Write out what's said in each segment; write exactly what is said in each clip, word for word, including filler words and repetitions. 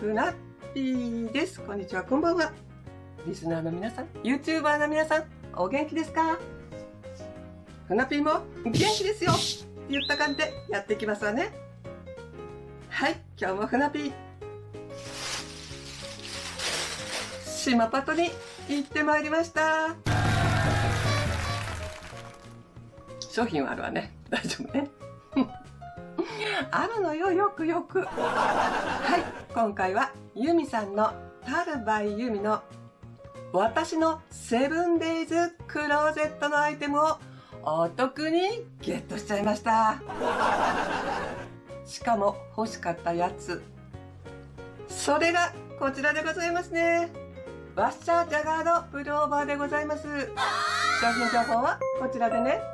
ふなっぴーです。こんにちは、こんばんは。リスナーの皆さん、YouTuber の皆さん、お元気ですか？ふなっぴーも元気ですよって言った感じでやっていきますわね。はい、今日もふなっぴー、島パトに行ってまいりました。商品はあるわね。大丈夫ね。あるのよ、よくよく。はい、今回はユミさんのタルバイユミの私のセブンデイズクローゼットのアイテムをお得にゲットしちゃいました。しかも欲しかったやつ、それがこちらでございますね。ワッシャージャガードプルオーバーでございます。商品情報はこちらでね。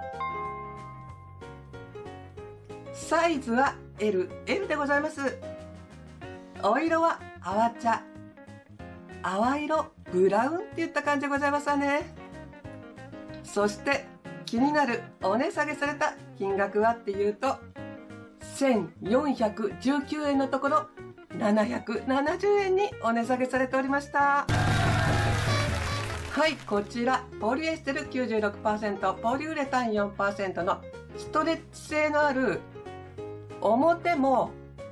サイズは エル、エル でございます。お色は淡茶、淡色、ブラウンっていった感じでございますわね。そして気になるお値下げされた金額はっていうと、せんよんひゃくじゅうきゅうえんのところななひゃくななじゅうえんにお値下げされておりました。はい、こちらポリエステル きゅうじゅうろくパーセント、ポリウレタン よんパーセント のストレッチ性のある、表も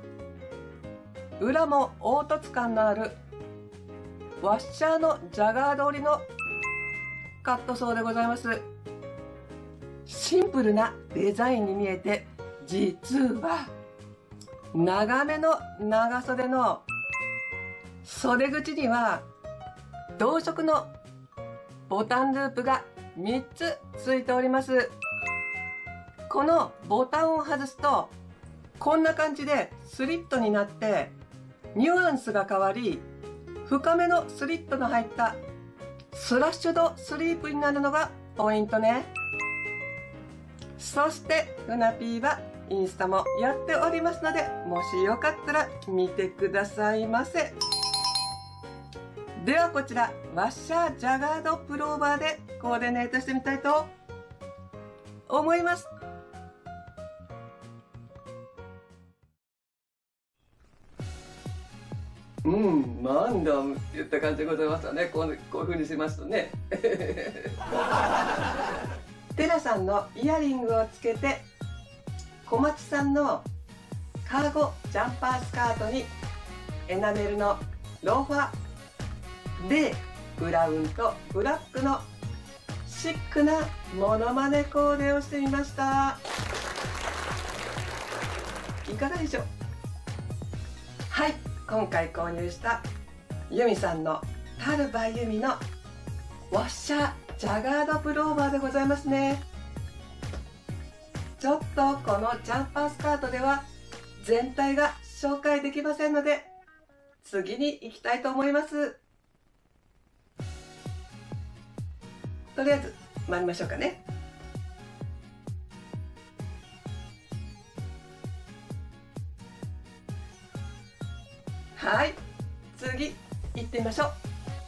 裏も凹凸感のあるワッシャーのジャガード織りのカットソーでございます。シンプルなデザインに見えて、実は長めの長袖の袖口には同色のボタンループがみっつついております。このボタンを外すとこんな感じでスリットになってニュアンスが変わり、深めのスリットの入ったスラッシュドスリープになるのがポイントね。そしてふなぴーはインスタもやっておりますので、もしよかったら見てくださいませ。ではこちらワッシャージャガードプルオーバーでコーディネートしてみたいと思います。うん、マンダムって言った感じでございますよね。こう、こういう風にしますとね。テラさんのイヤリングをつけて、小町さんのカーゴジャンパースカートにエナメルのローファーでブラウンとブラックのシックなモノマネコーデをしてみました。いかがでしょう？はい、今回購入したユミさんのタルバユミのワッシャージャガードプルオーバーでございますね。ちょっとこのジャンパースカートでは全体が紹介できませんので、次に行きたいと思います。とりあえず参りましょうかね。はい、次行ってみましょう。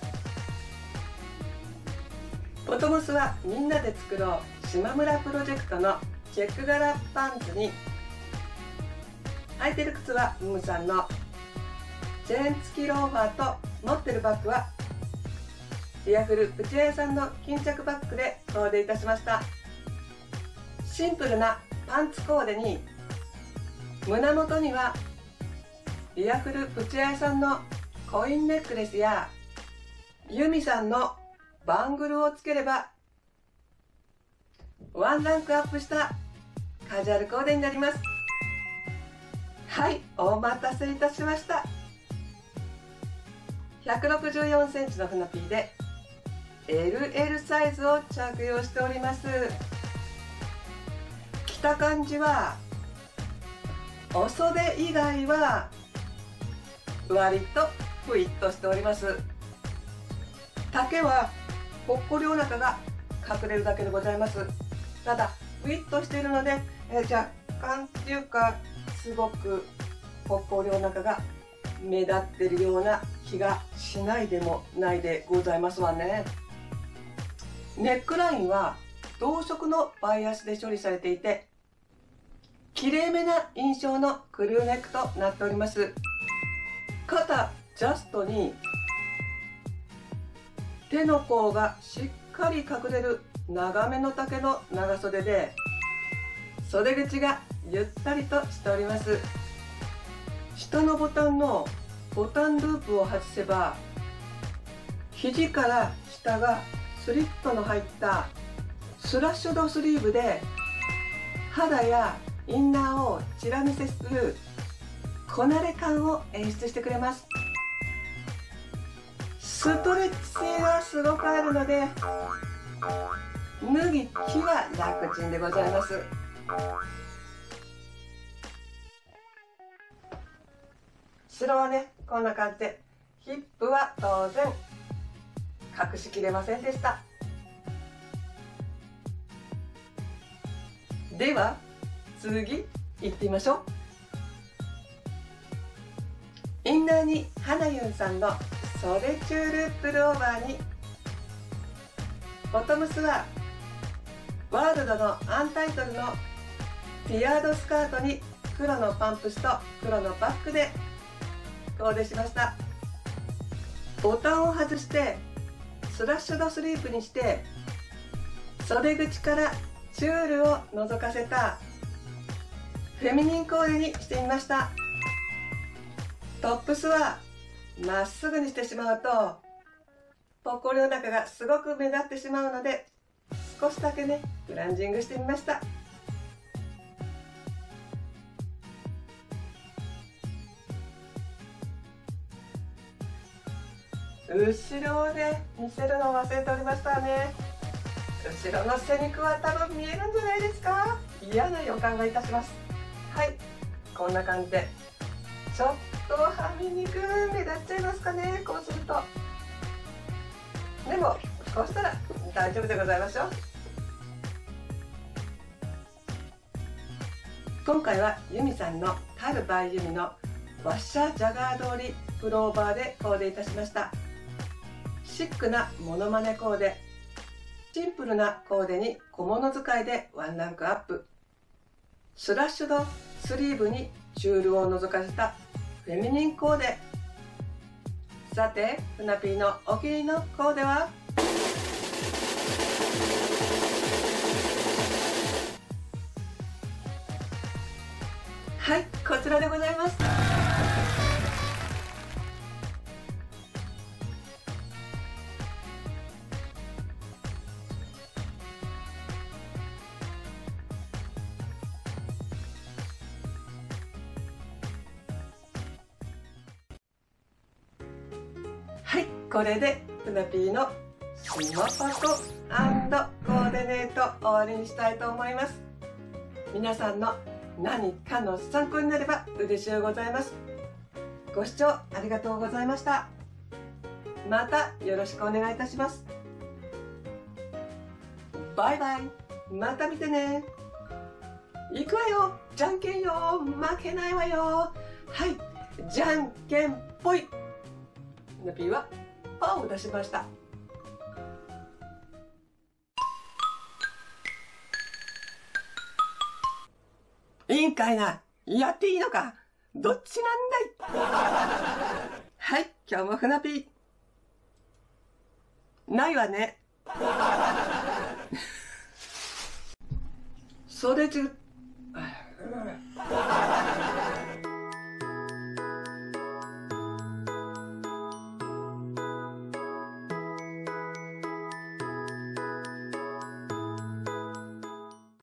ボトムスはみんなで作ろう島村プロジェクトのチェック柄パンツに、履いてる靴はムムさんのチェーン付きローファーと、持ってるバッグはリアフルプチ屋さんの巾着バッグでコーデいたしました。シンプルなパンツコーデに、胸元にはリアフルプチ屋さんのコインネックレスやユミさんのバングルをつければワンランクアップしたカジュアルコーデになります。はい、お待たせいたしました。ひゃくろくじゅうよんセンチのふなぴーで エルエル サイズを着用しております。着た感じはお袖以外は割とフィットしております。丈はぽっこりお腹が隠れるだけでございます。ただフィットしているので、えー、若干っていうかすごくぽっこりお腹が目立っているような気がしないでもないでございますわね。ネックラインは同色のバイアスで処理されていて、きれいめな印象のクルーネックとなっております。 肩ジャストに手の甲がしっかり隠れる長めの丈の長袖で、袖口がゆったりとしております。下のボタンのボタンループを外せば、肘から下がスリットの入ったスラッシュドスリーブで、肌やインナーをチラ見せするこなれ感を演出してくれます。ストレッチ性がすごくあるので、脱ぎ着は楽ちんでございます。後ろはね、こんな感じで、ヒップは当然隠しきれませんでした。では次行ってみましょう。インナーに花ユンさんの袖チュールプルオーバーに、ボトムスはワールドのアンタイトルのティアードスカートに黒のパンプスと黒のバッグでコーデしました。ボタンを外してスラッシュドスリープにして、袖口からチュールを覗かせたフェミニンコーデにしてみました。トップスはまっすぐにしてしまうとポコリお腹がすごく目立ってしまうので、少しだけねフランジングしてみました。後ろをね見せるのを忘れておりましたね。後ろの背肉は多分見えるんじゃないですか。嫌な予感がいたします。はい、こんな感じでちょっとはみ肉目立っちゃいますかね、こうすると。でもこうしたら大丈夫でございましょう。今回はユミさんのタルバイユミのワッシャージャガー通りプルオーバーでコーデいたしました。シックなモノマネコーデ、シンプルなコーデに小物使いでワンランクアップ、スラッシュドスリーブにチュールを覗かせたフェミニンコーデ。さてふなぴーのお気に入りのコーデは、はい、こちらでございます。はい、これでふなぴーのスマパト&コーデネート終わりにしたいと思います。皆さんの何かの参考になれば嬉しゅうございます。ご視聴ありがとうございました。またよろしくお願いいたします。バイバイ。また見てね。いくわよ。じゃんけんよ。負けないわよ。はい。じゃんけんぽい。ふなぴーはパーを出しました。いいんかいな。やっていいのか。どっちなんだい。はい、今日もふなぴー。ないわね。袖中